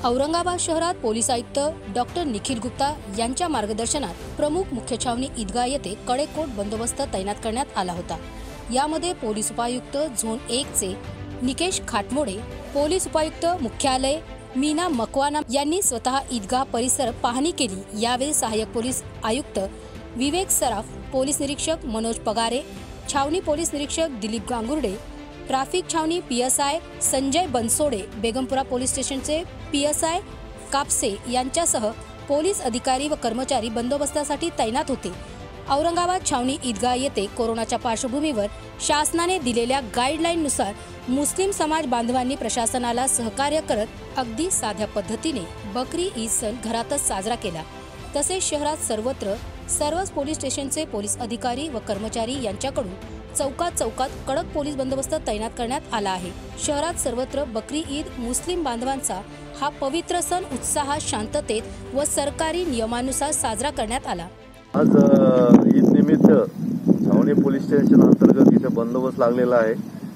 औरंगाबाद शहरात पोलीस आयुक्त डॉक्टर निखिल गुप्ता यांच्या मार्गदर्शनात प्रमुख मुख्य छावणी ईदगाह येथे कडेकोट बंदोबस्त तैनात करण्यात आला होता। यामध्ये पोलीस उपायुक्त झोन 1 चे निकेश खाटमोडे, पोलीस उपायुक्त मुख्यालय मीना मकवाना यांनी स्वतः ईदगाह परिसर पाहणी केली। यावेळी सहाय्यक पोलीस आयुक्त विवेक सराफ, पोलीस निरीक्षक मनोज पगारे, छावणी पोलीस निरीक्षक Dilip Gangurde, traffic Chhavani PSI Sanjay Bansode, Begumpura police स्टेशनचे PSI कापसे यांच्यासह पोलीस अधिकारी व कर्मचारी बंदोबस्तासाठी तैनात होते। औरंगाबाद छावणी ईदगाह येथे कोरोनाच्या पार्श्वभूमीवर शासनाने दिलेल्या गाईडलाईननुसार मुस्लिम समाज बांधवांनी प्रशासनाला सहकार्य करत अगदी साध्या पद्धतीने बकरी ईद सण घरातच साजरा केला। तसेच शहरात सर्वत्र सर्वच पोलीस स्टेशनचे पोलीस अधिकारी व कर्मचारी यांच्याकडून चौकात कडक पोलीस बंदोबस्त तैनात करण्यात आला आहे। शहरात सर्वत्र बकरी ईद मुस्लिम बांधवांचा हा पवित्र सण उत्साहात, शांततेत व सरकारी नियमानुसार साजरा करण्यात आला। आज ईद निमित्त छावणी पोलीस स्टेशन अंतर्गत इथे बंदोबस्त लागलेला आहे।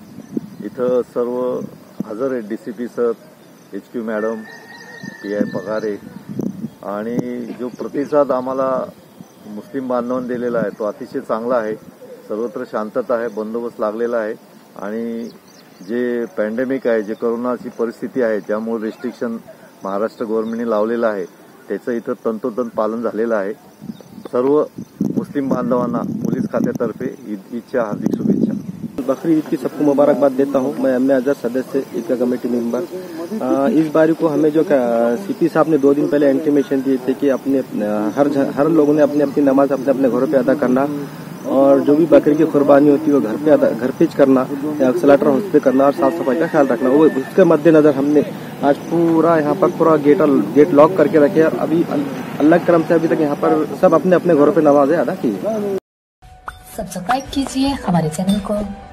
इथं सर्व हजर आहेत, DCP sir, HQ madam, PI Pagare, आणि जो प्रतिसाद आम्हाला मुस्लिम बांधवांनी दिलेला आहे तो अतिशय चांगला आहे। सर्वत्र शांतता आहे, बंदोबस्त लागलेला आहे, आणि जे पॅन्डेमिक आहे, जे कोरोनाची परिस्थिती आहे, ज्यामुळे रिस्ट्रिक्शन महाराष्ट्र गव्हर्नमेंटने लावलेलं आहे त्याचं इथं तंतोतंत पालन झालेलं आहे। सर्व मुस्लिम बांधवांना पोलीस खात्यातर्फे ईदच्या हार्दिक शुभेच्छा। बकरी ईद की सबको मुबारकबाद देता हूँ। मैं एम सदस्य ईदगाह कमेटी मेंबर। इस बारी को हमें जो CP साहब ने 2 दिन पहले इंटीमेशन दिए थे कि अपने हर लोगों ने अपनी अपनी नमाज अपने अपने घरों पे अदा करना, और जो भी बकरी की कुर्बानी होती है वो घर पे करना, स्लॉटर हाउस पे करना, और साफ सफाई का ख्याल रखना। वो उसके मद्देनजर हमने आज पूरा यहाँ पर पूरा गेट लॉक करके रखे, और अभी अल्लाह के करम से अभी तक यहाँ पर सब अपने अपने घरों पे नमाजें अदा की। सब्सक्राइब कीजिए हमारे चैनल को।